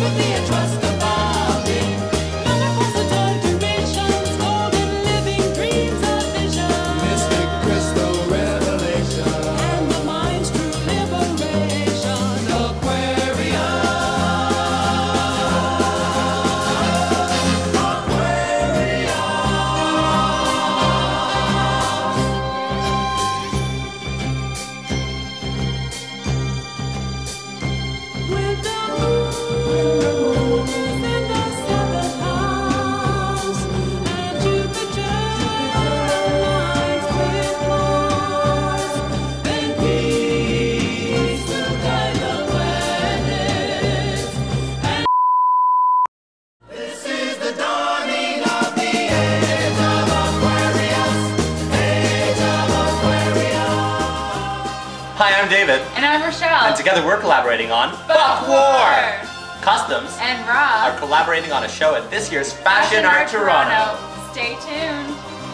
Hi, I'm David. And I'm Rochelle. And together we're collaborating on Fuck War! Customs And Rob are collaborating on a show at this year's Fashion Art Toronto. Stay tuned.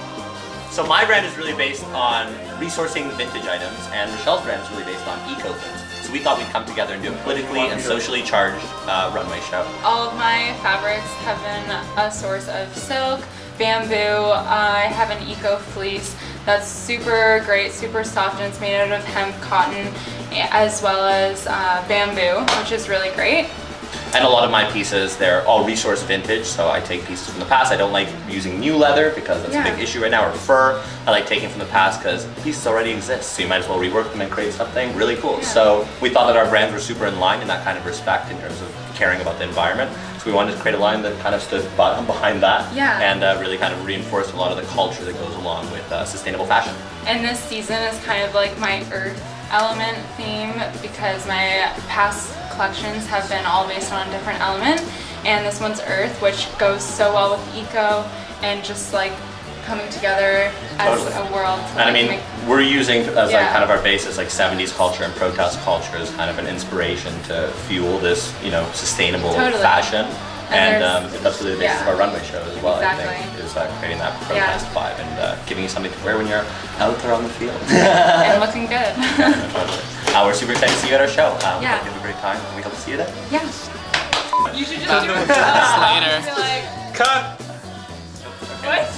So my brand is really based on resourcing vintage items, and Rochelle's brand is really based on eco things. So we thought we'd come together and do a politically and socially charged runway show. All of my fabrics have been a source of silk, bamboo. I have an eco fleece that's super great, super soft, and it's made out of hemp, cotton, as well as bamboo, which is really great. And a lot of my pieces, they're all resource vintage, so I take pieces from the past. I don't like using new leather because that's a big issue right now, or fur. I like taking from the past because pieces already exist, so you might as well rework them and create something really cool. Yeah. So we thought that our brands were super in line in that kind of respect in terms of caring about the environment. So we wanted to create a line that kind of stood behind that and really kind of reinforced a lot of the culture that goes along with sustainable fashion. And this season is kind of like my earth element theme because my past collections have been all based on a different element, and this one's earth, which goes so well with eco and just like coming together as a world. And I mean, we're using as like kind of our basis like 70s culture and protest culture as kind of an inspiration to fuel this, you know, sustainable fashion. And that's really the basis of our runway show as well, I think, is creating that protest vibe and giving you something to wear when you're out there on the field. And looking good. Totally. We're super excited to see you at our show. We hope you have a great time, and we hope to see you there. Yeah. You should just do it later. Like, cut! What?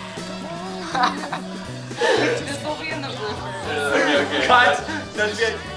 This will be in the blooper. Cut!